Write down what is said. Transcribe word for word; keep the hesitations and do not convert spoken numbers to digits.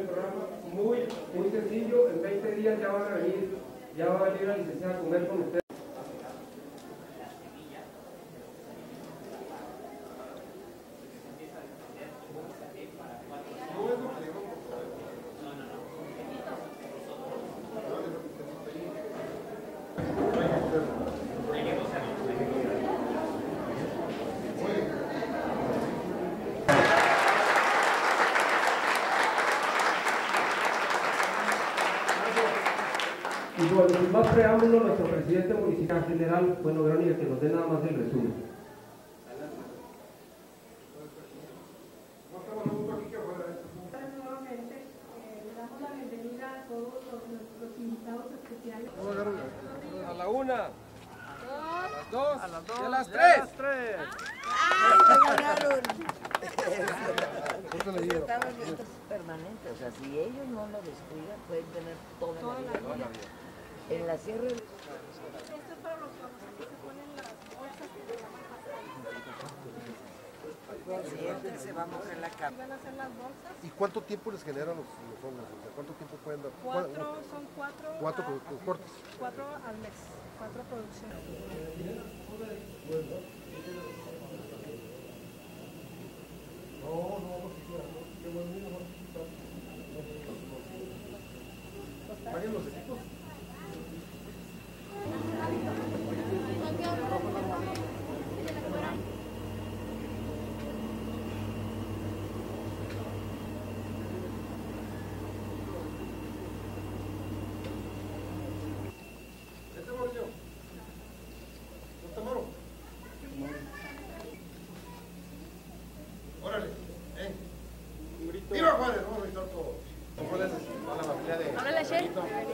programa muy, muy sencillo. En veinte días ya van a venir, ya va a venir la licenciada a comer con ustedes. Y bueno, sin más preámbulo, nuestro presidente municipal general, bueno, Verónica, que nos dé nada más el resumen. Nuevamente, eh, le damos la bienvenida a todos los, nuestros invitados especiales. A la una, a las dos, A las dos, y a las y tres. a las tres. ¡Ay, me ganaron! Estaban Esto es permanente, o sea, si ellos no lo descuidan, pueden tener toda, Toda la la vida. vida. En la sierra... Esto es para los que aquí se ponen las bolsas que se llaman Siempre se va a mojar la cama. Van a hacer las bolsas. ¿Y cuánto tiempo les generan los, los hongos? O sea, ¿cuánto tiempo pueden dar? Cuatro, son cuatro, Cuatro a- co- cortes. cuatro al mes, cuatro producciones. ¿Paguen los equipos? Este Mauricio. ¿No está Mauro? Órale, eh. ¡Viva Juárez! Vamos a gritar todos. ¿Cuál es la familia de? Hola, Chef.